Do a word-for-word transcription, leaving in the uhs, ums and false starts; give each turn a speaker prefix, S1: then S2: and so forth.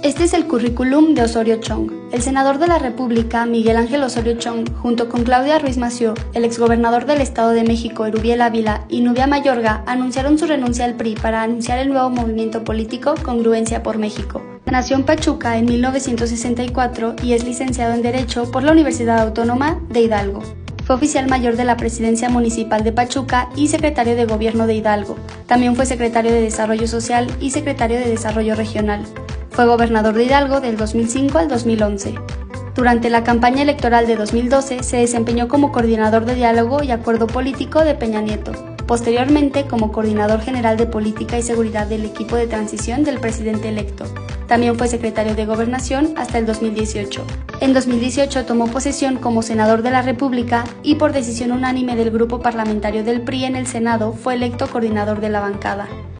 S1: Este es el currículum de Osorio Chong. El senador de la República, Miguel Ángel Osorio Chong, junto con Claudia Ruiz Massieu, el exgobernador del Estado de México, Erubiel Ávila, y Nubia Mayorga, anunciaron su renuncia al P R I para anunciar el nuevo movimiento político Congruencia por México. Nació en Pachuca en mil novecientos sesenta y cuatro y es licenciado en Derecho por la Universidad Autónoma de Hidalgo. Fue oficial mayor de la Presidencia Municipal de Pachuca y secretario de Gobierno de Hidalgo. También fue secretario de Desarrollo Social y secretario de Desarrollo Regional. Fue gobernador de Hidalgo del dos mil cinco al dos mil once. Durante la campaña electoral de dos mil doce se desempeñó como coordinador de diálogo y acuerdo político de Peña Nieto, posteriormente como coordinador general de política y seguridad del equipo de transición del presidente electo. También fue secretario de Gobernación hasta el dos mil dieciocho. En dos mil dieciocho tomó posesión como senador de la República y por decisión unánime del grupo parlamentario del P R I en el Senado fue electo coordinador de la bancada.